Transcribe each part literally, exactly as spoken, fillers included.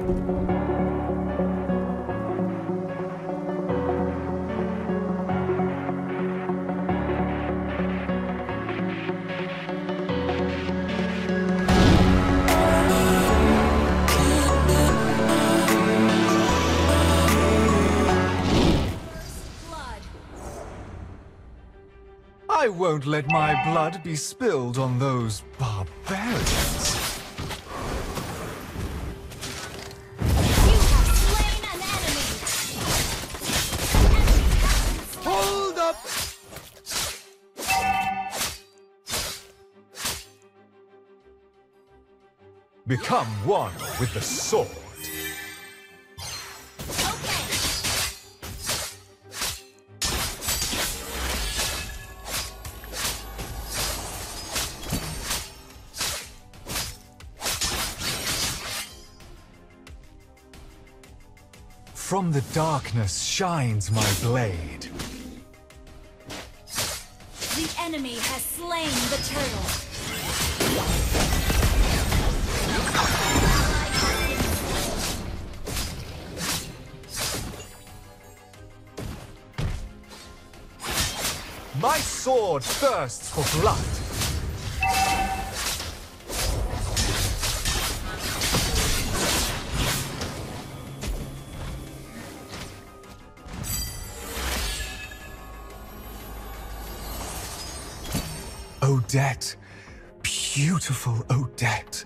I won't let my blood be spilled on those barbarians. You have slain an enemy. Hold up! Become one with the sword. From the darkness shines my blade. The enemy has slain the turtle. My sword thirsts for blood. Odette, beautiful Odette.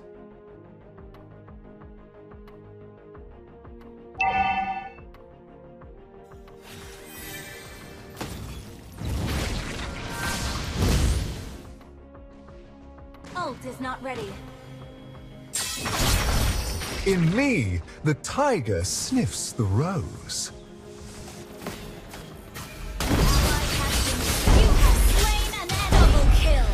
Ult is not ready. In me, the tiger sniffs the rose. You have slain an double kill.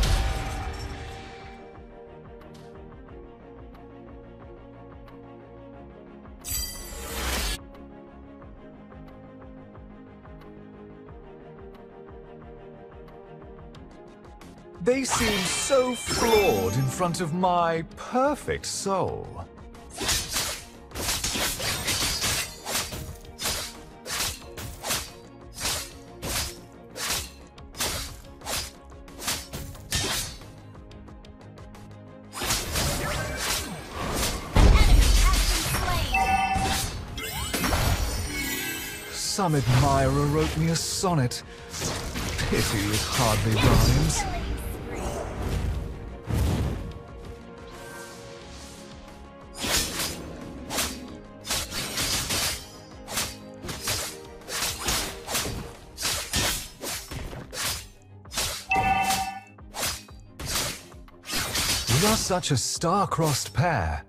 They seem so flawed in front of my perfect soul. Some admirer wrote me a sonnet. Pity it hardly rhymes. We are such a star-crossed pair.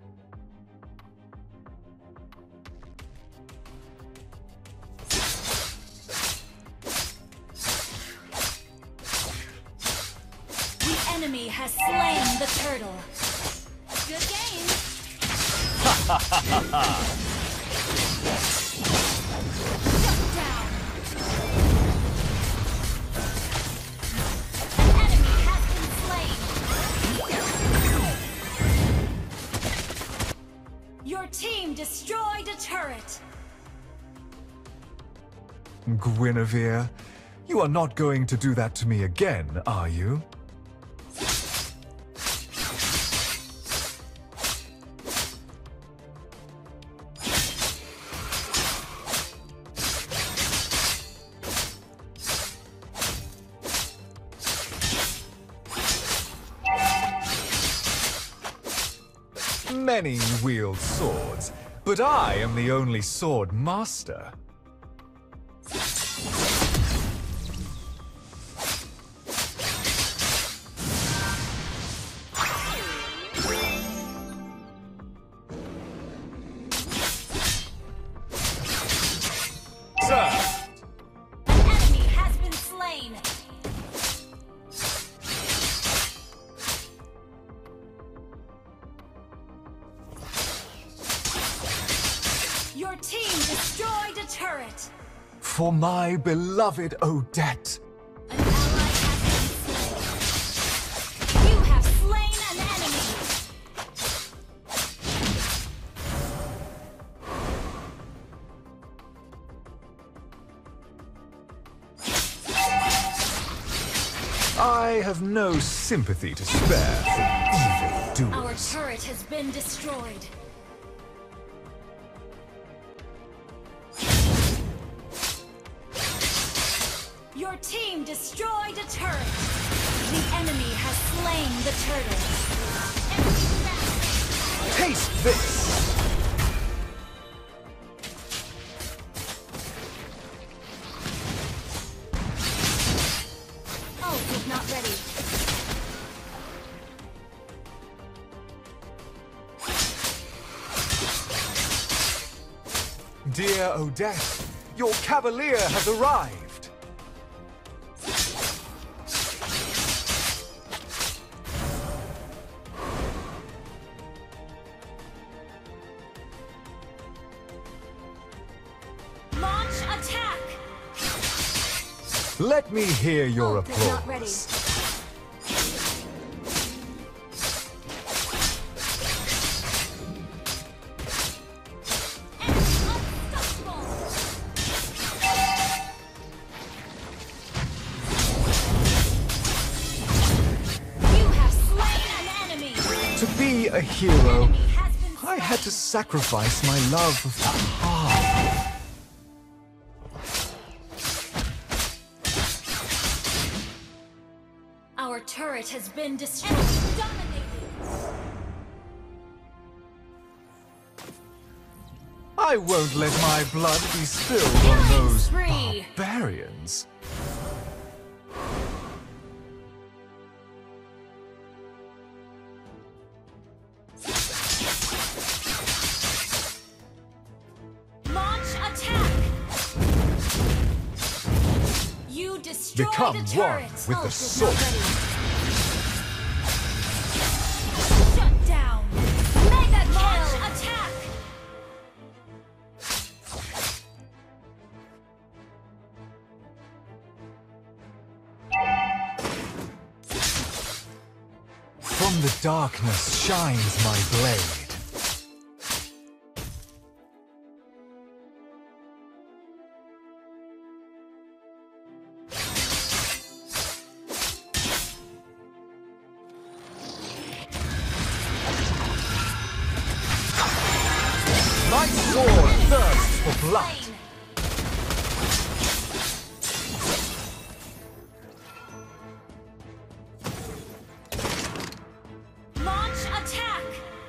The enemy has slain the turtle. Good game. Shut down. An enemy has been slain. Your team destroyed a turret. Guinevere, you are not going to do that to me again, are you? Many wield swords, but I am the only sword master. Sir! An enemy has been slain. Your team destroyed a turret. For my beloved Odette. An ally has been slain. You have slain an enemy. I have no sympathy to spare for evil Our doers. turret has been destroyed. Your team destroyed a turret. The enemy has slain the turtle. Taste this! Ult is not ready. Dear Odette, your cavalier has arrived. Launch attack. Let me hear your Ult is not ready. applause. You have slain an enemy. To be a hero, Enemy has been I had to slain. sacrifice my love of the heart. Our turret has been destroyed. Dominated. I won't let my blood be spilled on those spree. barbarians. Launch attack. You destroyed Become a turret. one with the Ult is sword. not ready. Shut down. Mega kill. Attack. From the darkness shines my blade. My sword thirsts for blood. Slain. Launch attack.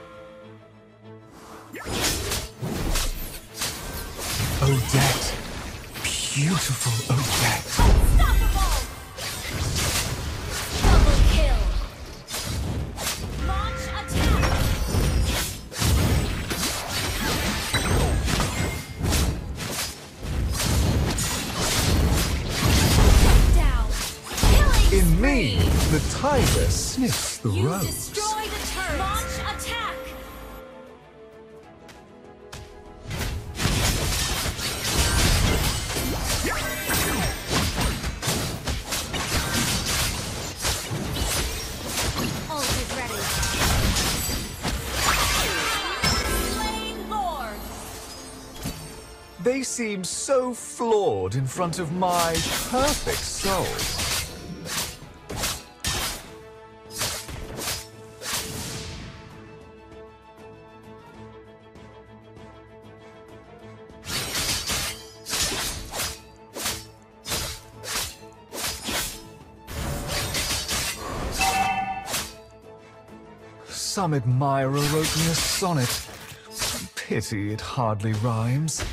Odette. Beautiful Odette. Unstoppable. Double kill. Launch attack. Shut down. Killing In spree. me, the tiger sniffs the You rose. destroyed a turret. Launch attack. Ult is ready. Slain Lord. They seem so flawed in front of my perfect soul. Some admirer wrote me a sonnet. Pity it hardly rhymes.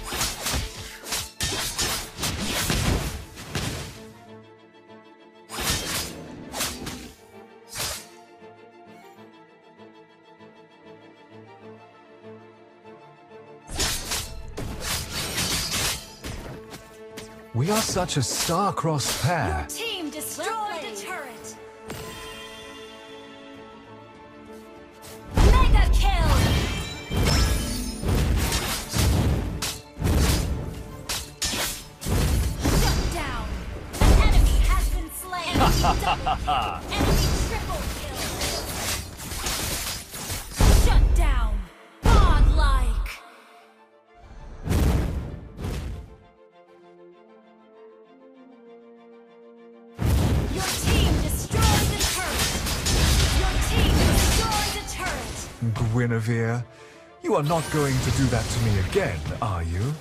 We are such a star-crossed Your pair. team destroyed a turret. Mega kill. Shut down. An enemy has been slain. Double kill. Enemy triple kill. Shut down. Godlike. Your team destroyed Guinevere. You are not going to do that to me again, are you?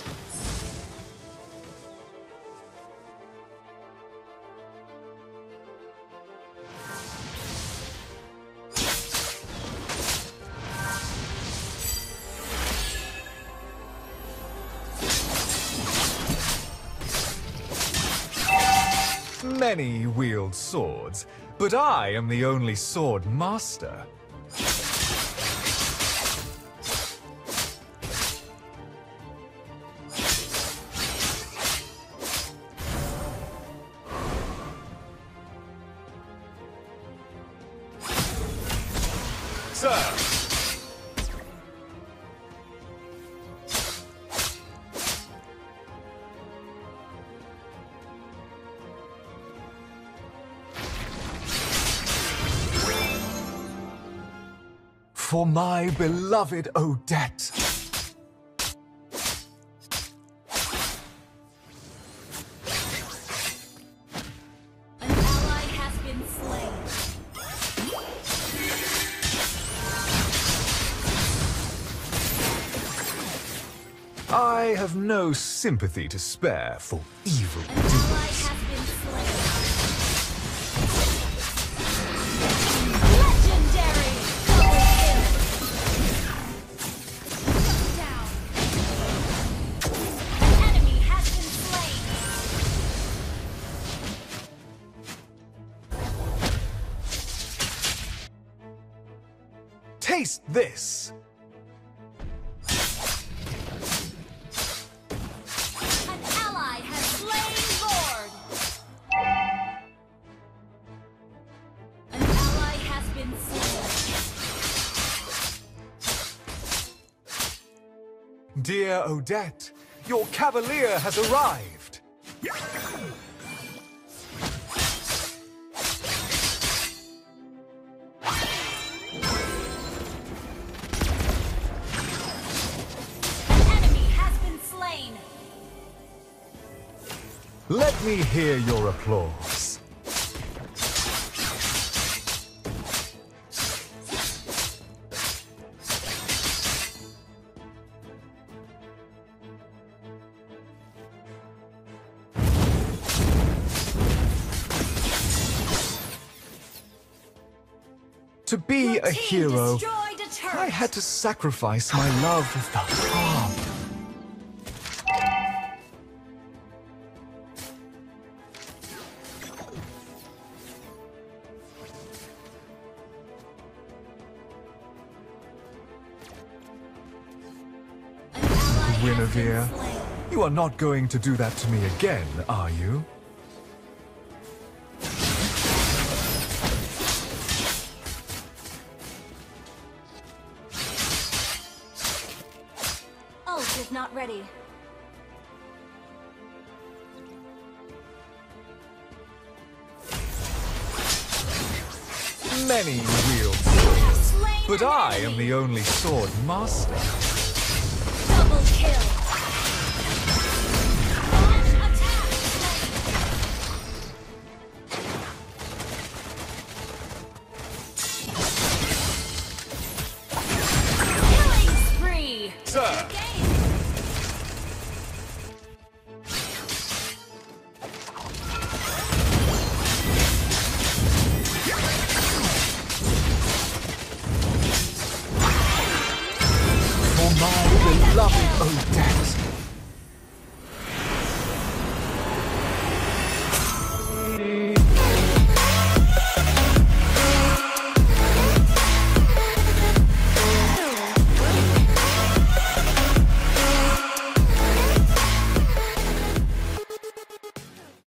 Many wield swords, but I am the only sword master. Sir! For my beloved Odette. An ally has been slain. I have no sympathy to spare for evil An ally doers. has been slain. Legendary! Double kill! Down. An enemy has been slain. Taste this! An ally has slain Lord. An ally has been slain. Dear Odette, your cavalier has arrived. An enemy has been slain. Let me hear your applause. To be Your a team hero, destroyed a turret. I had to sacrifice my love of the harp. An ally has been Guinevere, slain. you are not going to do that to me again, are you? Ult is not ready. Many wield You have swords, slain but an I am enemy. the only sword master. Double kill. Launch attack. Killing spree. Sir! Game. For my beloved Odette.